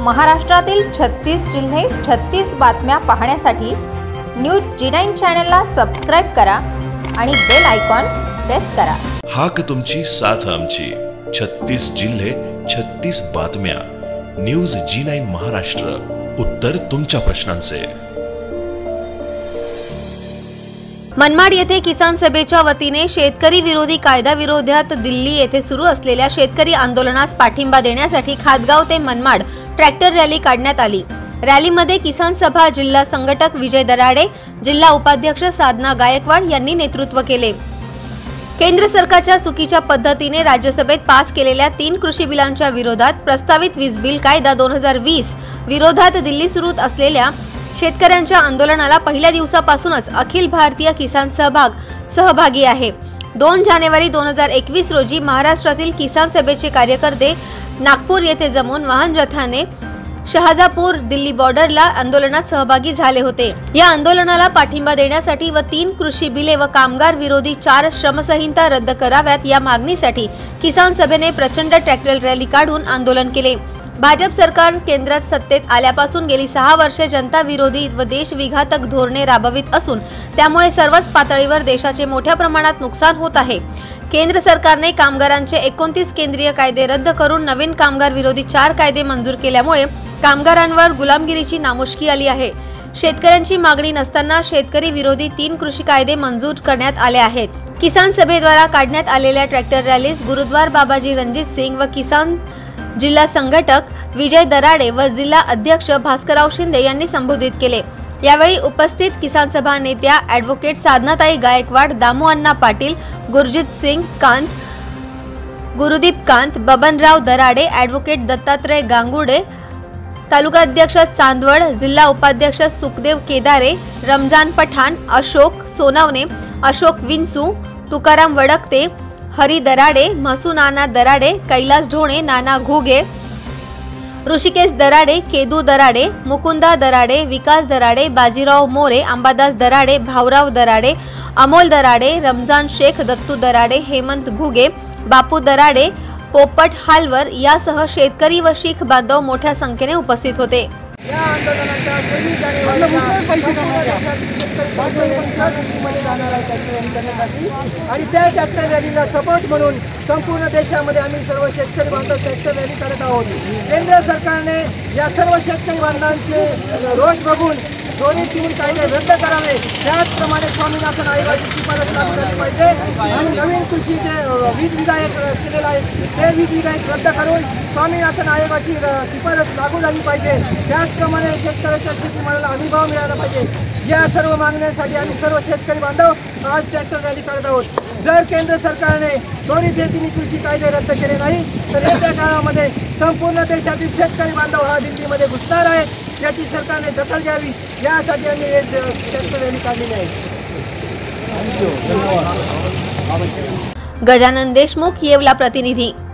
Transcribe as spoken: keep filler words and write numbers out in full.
महाराष्ट्रातील छत्तीस जिल्हे छत्तीस बातम्या पाहण्यासाठी न्यूज जी नाईन चॅनलला सबस्क्राइब करा आणि बेल आयकॉन प्रेस करा। हाक तुमची साथ आमची, छत्तीस जिल्हे छत्तीस बातम्या। न्यूज जी नाईन महाराष्ट्र, उत्तर तुमच्या प्रश्नांचे। मनमाड येथे किसान सभेच्या वतीने शेतकरी विरोधी कायदा विरोधात दिल्ली येथे सुरू असलेल्या शेतकरी आंदोलनास पाठिंबा देण्यासाठी खातगाव ते मनमाड ट्रॅक्टर रॅली काढण्यात आली। रॅलीमध्ये किसान सभा जिल्हा संघटक विजय दराडे, जिल्हा उपाध्यक्ष साधना गायकवाड यांनी नेतृत्व केले। केंद्र सरकारच्या चुकीच्या पद्धतीने राज्यसभेत पास केलेल्या तीन कृषी बिलांच्या विरोधात प्रस्तावित वीज बिल कायदा दोन हजार वीस विरोधात दिल्ली सुरू असलेल्या शेतकऱ्यांच्या आंदोलनाला पहिल्या दिवसापासूनच अखिल भारतीय किसान सहभाग सहभागी आहे। दोन जानेवारी दोन हजार एकवीस रोजी महाराष्ट्रातील किसान सभेचे कार्यकर्ते नागपूर येथे जमून वाहन जथ्याने शहाजापूर दिल्ली बॉर्डरला आंदोलनात सहभागी झाले होते। या आंदोलनाला पाठिंबा देण्यासाठी व तीन कृषी बिले व कामगार विरोधी चार श्रमसंहिता रद्द कराव्यात या मागणीसाठी किसान सभेने प्रचंड ट्रॅक्टर रॅली काढून आंदोलन केले। भाजप सरकार केंद्रात सत्तेत आल्यापासून गेली सहा वर्षे जनता विरोधी व देशविघातक धोरणे राबवित असून त्यामुळे सर्वच पातळीवर देशाचे मोठ्या प्रमाणात नुकसान होत आहे। केंद्र सरकारने कामगारांचे एकोणतीस केंद्रीय कायदे रद्द करून नवीन कामगार विरोधी चार कायदे मंजूर केल्यामुळे कामगारांवर गुलामगिरीची नामुष्की आली आहे। शेतकऱ्यांची मागणी नसताना शेतकरी विरोधी तीन कृषी कायदे मंजूर करण्यात आले आहेत। किसान सभेद्वारा काढण्यात आलेल्या ट्रॅक्टर रॅलीस गुरुद्वार बाबाजी रणजित सिंग व किसान जिल्हा संघटक विजय दराडे व जिल्हा अध्यक्ष भास्करराव शिंदे यांनी संबोधित केले। यावेळी उपस्थित किसान सभा नेत्या ॲडव्होकेट साधनाताई गायकवाड, दामू अण्णा पाटील, गुरजीत सिंग कांत, गुरुदीप कांत, बबनराव दराडे, ॲडव्होकेट दत्तात्रय गांगुडे, तालुकाध्यक्ष चांदवड, जिल्हा उपाध्यक्ष सुखदेव केदारे, रमजान पठाण, अशोक सोनावणे, अशोक विंचू, तुकाराम वडकते, हरी दराडे, म्हसू नाना दराडे, कैलास ढोणे, नाना घुगे, ऋषिकेश दराडे, केदू दराडे, मुकुंदा दराडे, विकास दराडे, बाजीराव मोरे, अंबादास दराडे, भाऊराव दराडे, अमोल दराडे, रमजान शेख, दत्तू दराडे, हेमंत घुगे, बापू दराडे, पोपट हालवर यासह शेतकरी व शीख बांधव मोठ्या संख्येने उपस्थित होते। या आंदोलनाचा तेवीस जानेवारीला संपूर्ण देशातील शेतकरी बांधवांमध्ये जाणार आहे ट्रॅक्टर रॅली करण्यासाठी आणि त्या ट्रॅक्टर रॅलीला सपोर्ट म्हणून संपूर्ण देशामध्ये आम्ही सर्व शेतकरी बांधव ट्रॅक्टर रॅली करत आहोत। केंद्र सरकारने या सर्व शेतकरी बांधवांचे रोष बघून दोन्ही तीन कायदे रद्द करावे, त्याचप्रमाणे स्वामीनाथन आयोगाची शिफारस लागू झाली पाहिजे आणि नवीन कृषी जे वीज विधेयक केलेलं आहे ते वीज विधेयक रद्द करून स्वामीनाथन आयोगाची शिफारस लागू झाली पाहिजे। त्याचप्रमाणे शेतकऱ्याच्या शेतीमालाला हमीभाव मिळाला पाहिजे। या सर्व मागण्यांसाठी आम्ही सर्व शेतकरी बांधव आज ट्रॅक्टर रॅली करत आहोत। जर केंद्र सरकारने दोन्ही जे तिन्ही कृषी कायदे रद्द केले नाही तर येत्या काळामध्ये संपूर्ण देशातील शेतकरी बांधव हा दिल्लीमध्ये घुसणार आहे, याची सरकारने दखल घ्यावी, यासाठी आम्ही हे ट्रॅक्टर रॅली काढलेली आहे। गजानन देशमुख, येवला प्रतिनिधी।